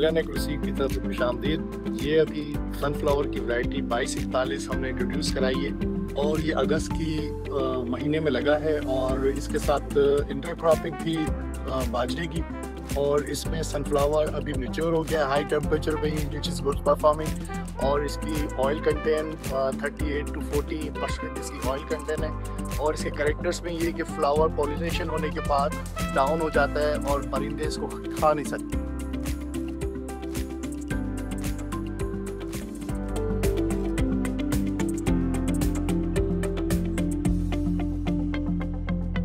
Media ने कृषि की तरफ से खुशामदीद। ये अभी सनफ्लावर की वैरायटी 2241 हमने इंट्रोड्यूस कराई है और ये अगस्त की महीने में लगा है और इसके साथ इंटरक्रॉपिंग भी बाजरे की, और इसमें सनफ्लावर अभी मेच्योर हो गया हाई टेम्परेचर पे ही, विच इज़ गुड परफॉर्मिंग। और इसकी ऑयल कंटेंट 38 to 40% इसकी ऑयल कंटेंट है। और इसके कैरेक्टर्स में ये कि फ्लावर पॉलिनेशन होने के बाद डाउन हो जाता है और परिंदे इसको खा नहीं सकते।